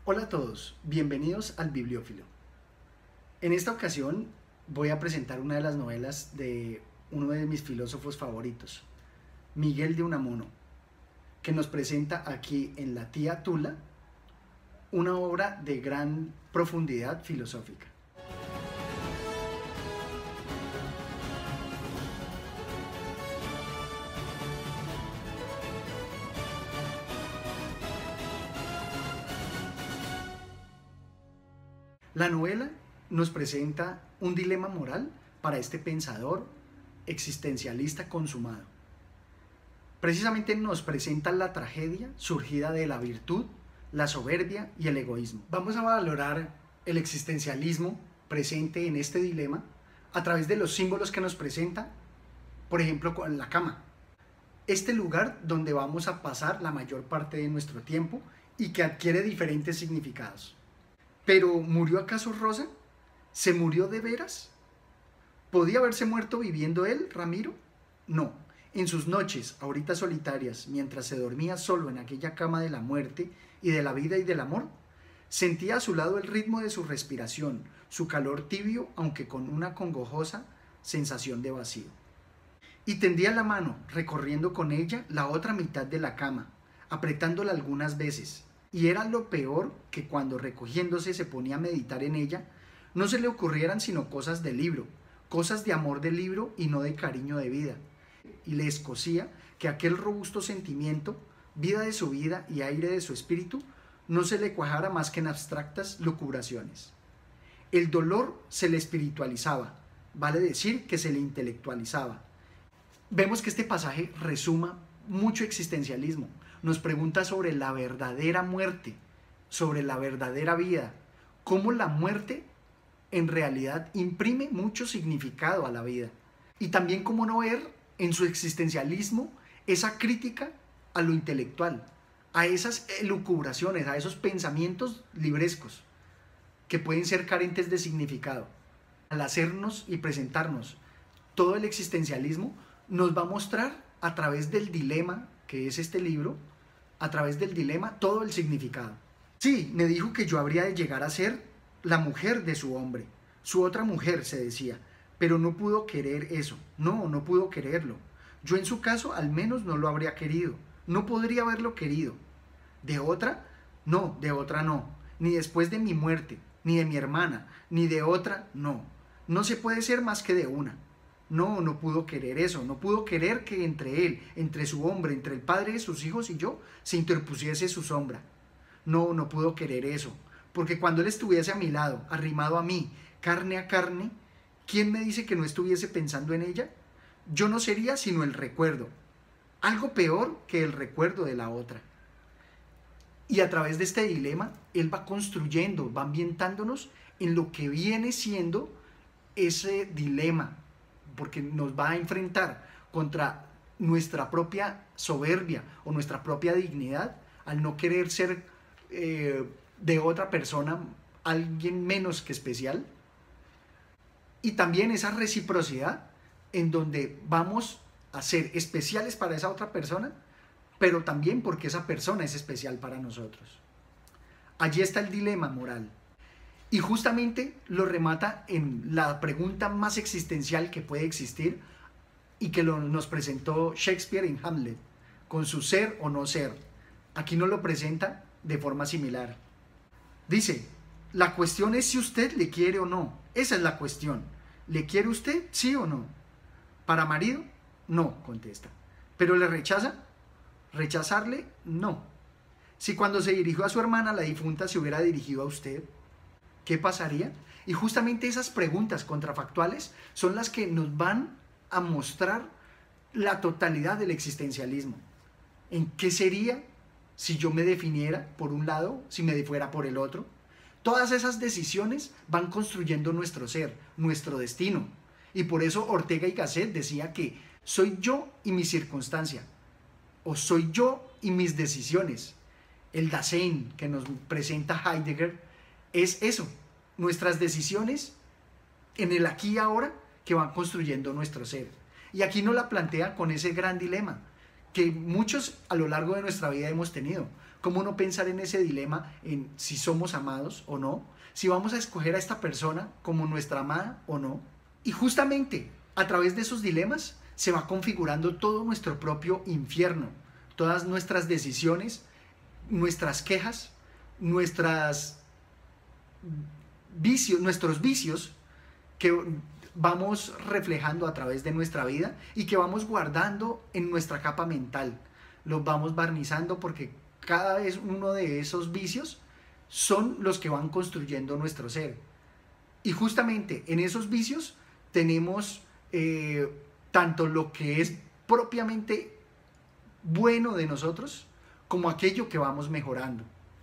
Hola a todos, bienvenidos al Bibliófilo. En esta ocasión voy a presentar una de las novelas de uno de mis filósofos favoritos, Miguel de Unamuno, que nos presenta aquí en La Tía Tula una obra de gran profundidad filosófica. La novela nos presenta un dilema moral para este pensador existencialista consumado. Precisamente nos presenta la tragedia surgida de la virtud, la soberbia y el egoísmo. Vamos a valorar el existencialismo presente en este dilema a través de los símbolos que nos presenta, por ejemplo, con la cama. Este lugar donde vamos a pasar la mayor parte de nuestro tiempo y que adquiere diferentes significados. ¿Pero murió acaso Rosa? ¿Se murió de veras? ¿Podía haberse muerto viviendo él, Ramiro? No. En sus noches, ahorita solitarias, mientras se dormía solo en aquella cama de la muerte y de la vida y del amor, sentía a su lado el ritmo de su respiración, su calor tibio, aunque con una congojosa sensación de vacío. Y tendía la mano, recorriendo con ella la otra mitad de la cama, apretándola algunas veces. Y era lo peor que cuando recogiéndose se ponía a meditar en ella, no se le ocurrieran sino cosas de libro, cosas de amor del libro y no de cariño de vida. Y le escocía que aquel robusto sentimiento, vida de su vida y aire de su espíritu, no se le cuajara más que en abstractas lucubraciones. El dolor se le espiritualizaba, vale decir que se le intelectualizaba. Vemos que este pasaje resuma mucho existencialismo. Nos pregunta sobre la verdadera muerte, sobre la verdadera vida, cómo la muerte en realidad imprime mucho significado a la vida. Y también cómo no ver en su existencialismo esa crítica a lo intelectual, a esas elucubraciones, a esos pensamientos librescos que pueden ser carentes de significado. Al hacernos y presentarnos todo el existencialismo, nos va a mostrar a través del dilema que es este libro, a través del dilema, todo el significado. Sí, me dijo que yo habría de llegar a ser la mujer de su hombre, su otra mujer, se decía, pero no pudo querer eso, no pudo quererlo. Yo en su caso al menos no lo habría querido, no podría haberlo querido. ¿De otra? No, de otra no, ni después de mi muerte, ni de mi hermana, ni de otra, no. No se puede ser más que de una. No pudo querer eso, no pudo querer que entre él, entre su hombre, entre el padre de sus hijos y yo, se interpusiese su sombra. No pudo querer eso, porque cuando él estuviese a mi lado, arrimado a mí, carne a carne, ¿quién me dice que no estuviese pensando en ella? Yo no sería sino el recuerdo, algo peor que el recuerdo de la otra. Y a través de este dilema, él va construyendo, va ambientándonos en lo que viene siendo ese dilema, porque nos va a enfrentar contra nuestra propia soberbia o nuestra propia dignidad al no querer ser de otra persona alguien menos que especial, y también esa reciprocidad en donde vamos a ser especiales para esa otra persona, pero también porque esa persona es especial para nosotros. Allí está el dilema moral. Y justamente lo remata en la pregunta más existencial que puede existir y que nos presentó Shakespeare en Hamlet, con su ser o no ser. Aquí nos lo presenta de forma similar. Dice, la cuestión es si usted le quiere o no. Esa es la cuestión. ¿Le quiere usted, sí o no? ¿Para marido? No, contesta. ¿Pero le rechaza? ¿Rechazarle? No. Si cuando se dirigió a su hermana, la difunta, se hubiera dirigido a usted, ¿qué pasaría? Y justamente esas preguntas contrafactuales son las que nos van a mostrar la totalidad del existencialismo. ¿En qué sería si yo me definiera por un lado, si me fuera por el otro? Todas esas decisiones van construyendo nuestro ser, nuestro destino. Y por eso Ortega y Gasset decía que soy yo y mi circunstancia, o soy yo y mis decisiones. El Dasein que nos presenta Heidegger es eso, nuestras decisiones en el aquí y ahora que van construyendo nuestro ser. Y aquí nos la plantea con ese gran dilema que muchos a lo largo de nuestra vida hemos tenido. ¿Cómo no pensar en ese dilema, en si somos amados o no? Si vamos a escoger a esta persona como nuestra amada o no. Y justamente a través de esos dilemas se va configurando todo nuestro propio infierno, todas nuestras decisiones, nuestras quejas, nuestros vicios que vamos reflejando a través de nuestra vida y que vamos guardando en nuestra capa mental. Los vamos barnizando porque cada vez uno de esos vicios son los que van construyendo nuestro ser. Y justamente en esos vicios tenemos tanto lo que es propiamente bueno de nosotros como aquello que vamos mejorando.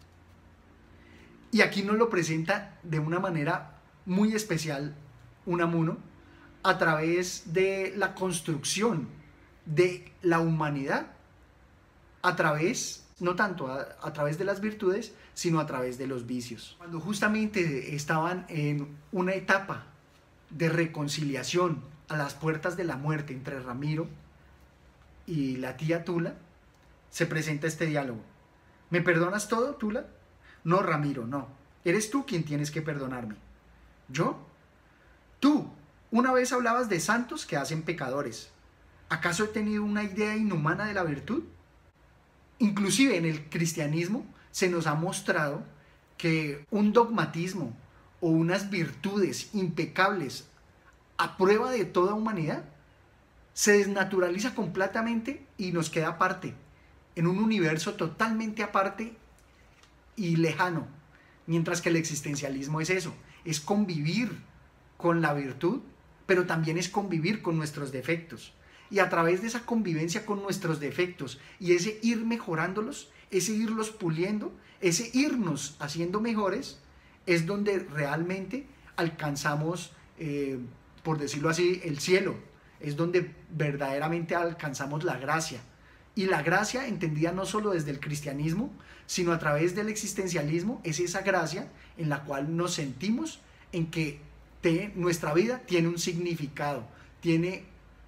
Y aquí nos lo presenta de una manera muy especial Unamuno a través de la construcción de la humanidad, a través, no tanto a través de las virtudes, sino a través de los vicios. Cuando justamente estaban en una etapa de reconciliación a las puertas de la muerte entre Ramiro y la tía Tula, se presenta este diálogo. ¿Me perdonas todo, Tula? No, Ramiro, no. Eres tú quien tienes que perdonarme. ¿Yo? Tú, una vez hablabas de santos que hacen pecadores. ¿Acaso he tenido una idea inhumana de la virtud? Inclusive en el cristianismo se nos ha mostrado que un dogmatismo o unas virtudes impecables a prueba de toda humanidad se desnaturaliza completamente y nos queda aparte, en un universo totalmente aparte y lejano, mientras que el existencialismo es eso, es convivir con la virtud, pero también es convivir con nuestros defectos. Y a través de esa convivencia con nuestros defectos y ese ir mejorándolos, ese irlos puliendo, ese irnos haciendo mejores, es donde realmente alcanzamos, por decirlo así, el cielo. Es donde verdaderamente alcanzamos la gracia. Y la gracia, entendida no solo desde el cristianismo, sino a través del existencialismo, es esa gracia en la cual nos sentimos en que nuestra vida tiene un significado, tiene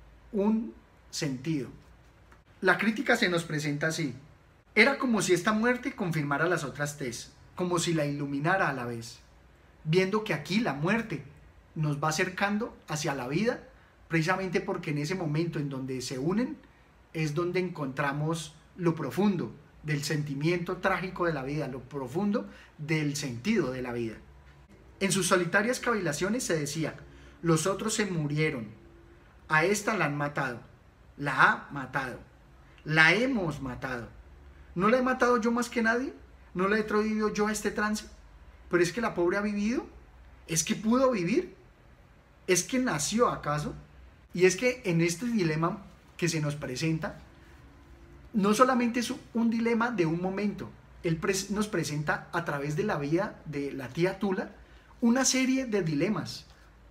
un sentido. La crítica se nos presenta así. Era como si esta muerte confirmara las otras tres, como si la iluminara a la vez, viendo que aquí la muerte nos va acercando hacia la vida, precisamente porque en ese momento en donde se unen es donde encontramos lo profundo del sentimiento trágico de la vida, lo profundo del sentido de la vida. En sus solitarias cavilaciones se decía: los otros se murieron, a esta la han matado, la ha matado, la hemos matado. ¿No la he matado yo más que nadie? ¿No la he traído yo a este trance? Pero es que la pobre ha vivido, es que pudo vivir, es que nació acaso. Y es que en este dilema que se nos presenta, no solamente es un dilema de un momento, él nos presenta a través de la vida de la tía Tula una serie de dilemas,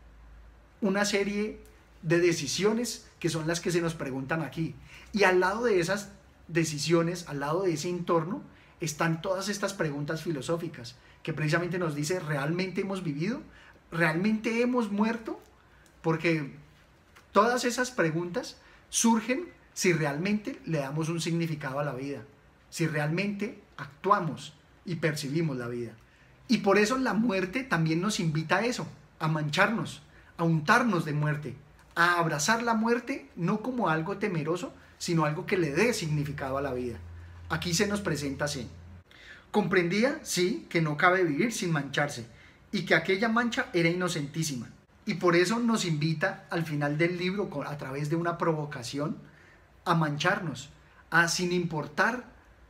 una serie de decisiones que son las que se nos preguntan aquí. Y al lado de esas decisiones, al lado de ese entorno, están todas estas preguntas filosóficas que precisamente nos dice: ¿realmente hemos vivido? ¿Realmente hemos muerto? Porque todas esas preguntas surgen si realmente le damos un significado a la vida, si realmente actuamos y percibimos la vida. Y por eso la muerte también nos invita a eso, a mancharnos, a untarnos de muerte, a abrazar la muerte no como algo temeroso, sino algo que le dé significado a la vida. Aquí se nos presenta así. Comprendía, sí, que no cabe vivir sin mancharse, y que aquella mancha era inocentísima. Y por eso nos invita al final del libro, a través de una provocación, a mancharnos, a, sin importar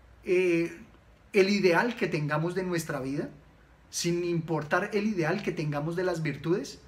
el ideal que tengamos de nuestra vida, sin importar el ideal que tengamos de las virtudes.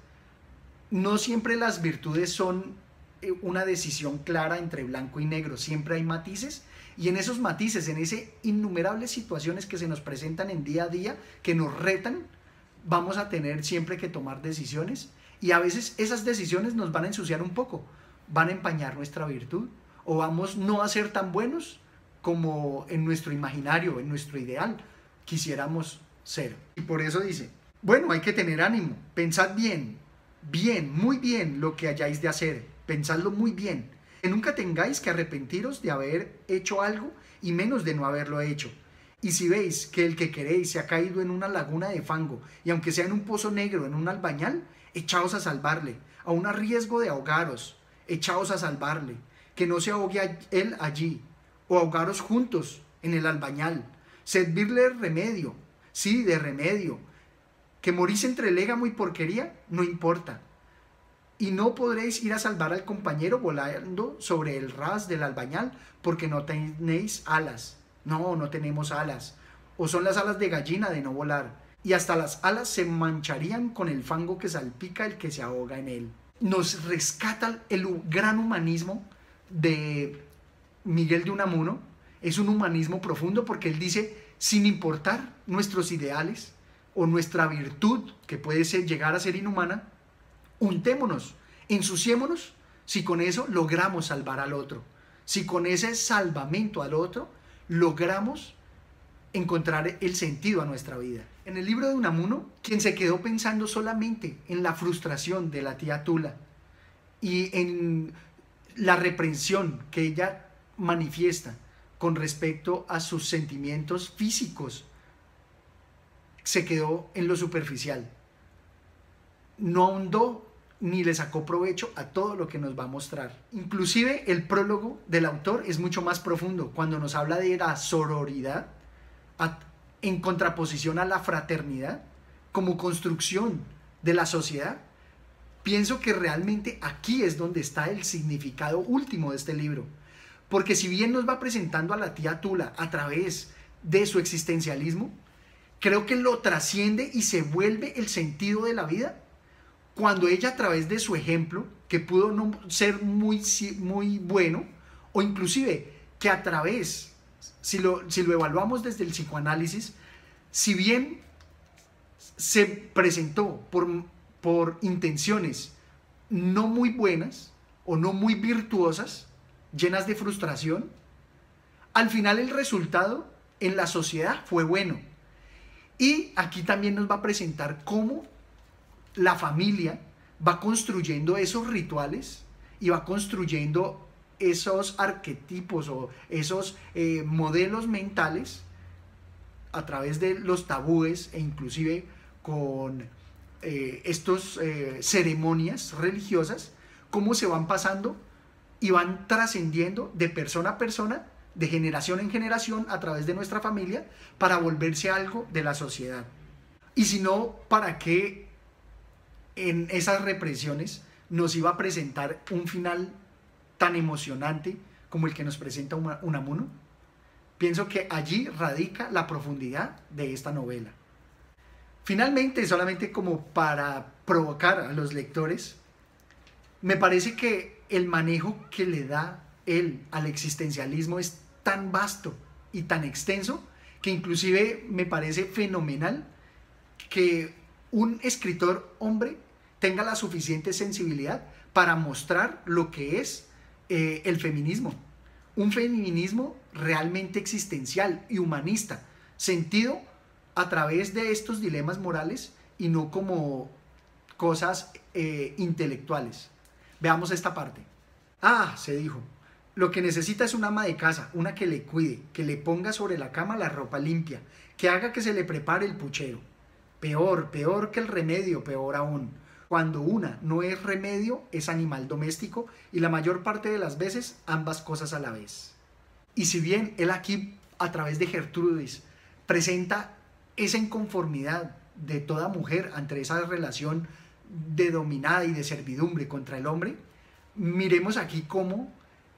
No siempre las virtudes son una decisión clara entre blanco y negro, siempre hay matices, y en esos matices, en esas innumerables situaciones que se nos presentan en día a día, que nos retan, vamos a tener siempre que tomar decisiones, y a veces esas decisiones nos van a ensuciar un poco, van a empañar nuestra virtud, o vamos no a ser tan buenos como en nuestro imaginario, en nuestro ideal quisiéramos ser. Y por eso dice: bueno, hay que tener ánimo, pensad bien, muy bien lo que hayáis de hacer, pensadlo muy bien, que nunca tengáis que arrepentiros de haber hecho algo y menos de no haberlo hecho. Y si veis que el que queréis se ha caído en una laguna de fango, y aunque sea en un pozo negro, en un albañal, echaos a salvarle, aun a riesgo de ahogaros, echaos a salvarle, que no se ahogue él allí, o ahogaros juntos en el albañal, servirle remedio, sí, de remedio, que morís entre légamo y porquería, no importa. Y no podréis ir a salvar al compañero volando sobre el ras del albañal, porque no tenéis alas. No, no tenemos alas. O son las alas de gallina de no volar. Y hasta las alas se mancharían con el fango que salpica el que se ahoga en él. Nos rescata el gran humanismo de Miguel de Unamuno. Es un humanismo profundo porque él dice, sin importar nuestros ideales o nuestra virtud, que puede llegar a ser inhumana, untémonos, ensuciémonos, si con eso logramos salvar al otro. Si con ese salvamento al otro logramos encontrar el sentido a nuestra vida. En el libro de Unamuno, quien se quedó pensando solamente en la frustración de la tía Tula y en la reprensión que ella manifiesta con respecto a sus sentimientos físicos, se quedó en lo superficial. No ahondó ni le sacó provecho a todo lo que nos va a mostrar. Inclusive el prólogo del autor es mucho más profundo cuando nos habla de la sororidad en contraposición a la fraternidad como construcción de la sociedad. Pienso que realmente aquí es donde está el significado último de este libro, porque si bien nos va presentando a la tía Tula a través de su existencialismo, creo que lo trasciende y se vuelve el sentido de la vida cuando ella, a través de su ejemplo, que pudo no ser muy bueno, o inclusive que a través, si lo evaluamos desde el psicoanálisis, si bien se presentó por intenciones no muy buenas o no muy virtuosas, llenas de frustración, al final el resultado en la sociedad fue bueno. Y aquí también nos va a presentar cómo la familia va construyendo esos rituales y va construyendo esos arquetipos o esos modelos mentales a través de los tabúes e inclusive con estos ceremonias religiosas, cómo se van pasando y van trascendiendo de persona a persona, de generación en generación a través de nuestra familia, para volverse algo de la sociedad. Y si no, ¿para qué en esas represiones nos iba a presentar un final tan emocionante como el que nos presenta Unamuno? Pienso que allí radica la profundidad de esta novela. Finalmente, solamente como para provocar a los lectores, me parece que el manejo que le da él al existencialismo es tan vasto y tan extenso que inclusive me parece fenomenal que un escritor hombre tenga la suficiente sensibilidad para mostrar lo que es el feminismo. Un feminismo realmente existencial y humanista, sentido a través de estos dilemas morales y no como cosas intelectuales. Veamos esta parte. Ah, se dijo, lo que necesita es una ama de casa, una que le cuide, que le ponga sobre la cama la ropa limpia, que haga que se le prepare el puchero. Peor que el remedio, peor aún. Cuando una no es remedio, es animal doméstico y la mayor parte de las veces ambas cosas a la vez. Y si bien él aquí, a través de Gertrudis, presenta esa inconformidad de toda mujer ante esa relación de dominada y de servidumbre contra el hombre, miremos aquí cómo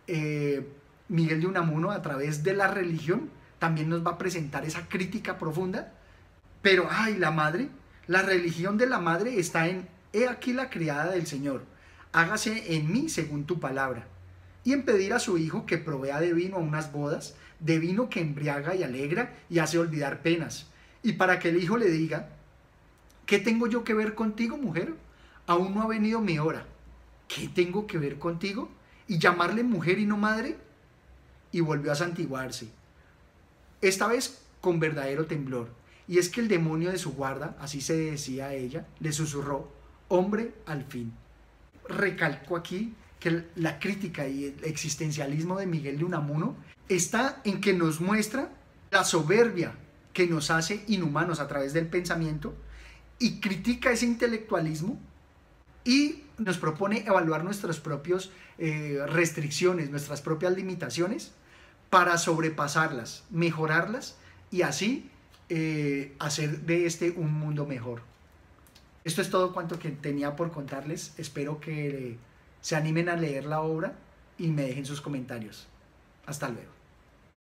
Miguel de Unamuno, a través de la religión, también nos va a presentar esa crítica profunda. Pero, ay, la madre, la religión de la madre está en: he aquí la criada del Señor, hágase en mí según tu palabra. Y en pedir a su hijo que provea de vino a unas bodas, de vino que embriaga y alegra y hace olvidar penas. Y para que el hijo le diga: ¿qué tengo yo que ver contigo, mujer? Aún no ha venido mi hora. ¿Qué tengo que ver contigo? Y llamarle mujer y no madre. Y volvió a santiguarse, esta vez con verdadero temblor. Y es que el demonio de su guarda, así se decía a ella, le susurró: hombre al fin. Recalco aquí que la crítica y el existencialismo de Miguel de Unamuno está en que nos muestra la soberbia que nos hace inhumanos a través del pensamiento y critica ese intelectualismo y nos propone evaluar nuestras propias restricciones, nuestras propias limitaciones para sobrepasarlas, mejorarlas y así hacer de este un mundo mejor. Esto es todo cuanto que tenía por contarles. Espero que se animen a leer la obra y me dejen sus comentarios. Hasta luego.